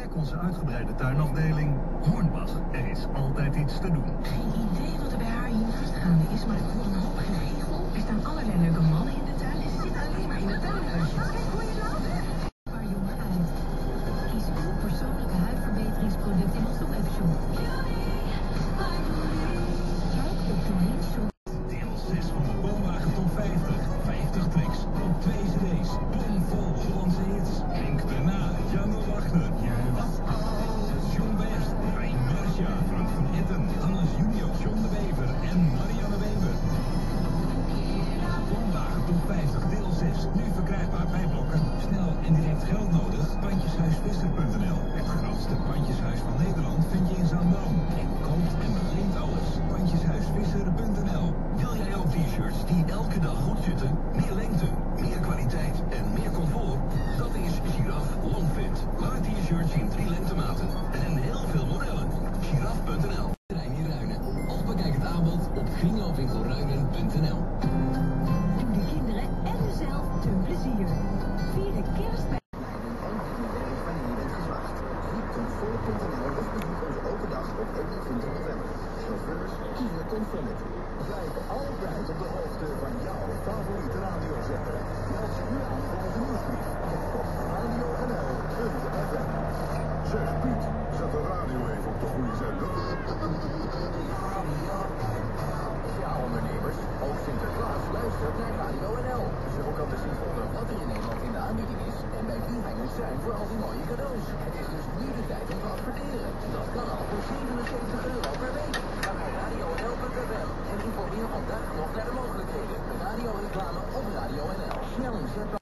Check onze uitgebreide tuinafdeling. Hornbach, er is altijd iets te doen. Geen idee wat er bij haar hier vastgaande is, maar ik hoor een hoop gegiegel. Er staan allerlei leuke mannen in de tuin en ze zitten alleen maar in het tuinhuisje. Kijk hoe je loopt. Waar jongen uit. Kies uw persoonlijke huidverbeteringsproduct in onze webshop. Kijk op de webshop. Deel 6 van de Boomwagen Top 50. 50 tracks op 2 cd's. Bomvol Hollandse hits. Henk daarna, Jan Wagner. John West, Hein Marcia, Frank van Etten, Hannes Junior, John de Wever en Marianne Weber. Boomwagen Top 50 deel 6. Nu verkrijgbaar bij Blokker. Snel en direct geld nodig. Pandjeshuisvisser.nl. Het grootste pandjeshuis van Nederland vind je in Zaandam. En koopt en beleent alles. Pandjeshuisvisser.nl. Wil jij ook t-shirts die elke dag goed zitten? Meer lengte, meer kwaliteit en meer comfort? Dat is Giraffe Longfit. Lange t-shirts in 3 lengtematen en heel veel modellen. Giraffe.nl. Terrein in Ruinen. Of bekijk het aanbod op kringloopwinkelruinen.nl. Doe de kinderen en jezelf ten plezier. Vier de kerst bij. Comfort.nl of bezoek onze open dag op 21 november. Chauffeurs kiezen Comfort. Blijf altijd op de hoogte van jouw favoriete radiozender. Meld je nu aan voor onze nieuwsbrief op radionl.fm. Zeg Piet, zet de radio even op de goede zender. Ja, ondernemers, ook Sinterklaas luistert naar Radio NL. Zo kan de zien onder wat er in Nederland in de aanbieding is en bij wie hij moet zijn voor al die mooie cadeaus. Het is dus nu de tijd om te adverteren. Dat kan al voor €77 per week. Ga naar radionl.fm en informeer vandaag nog naar de mogelijkheden. Radioreclame op Radio NL. Snel inzetbaar.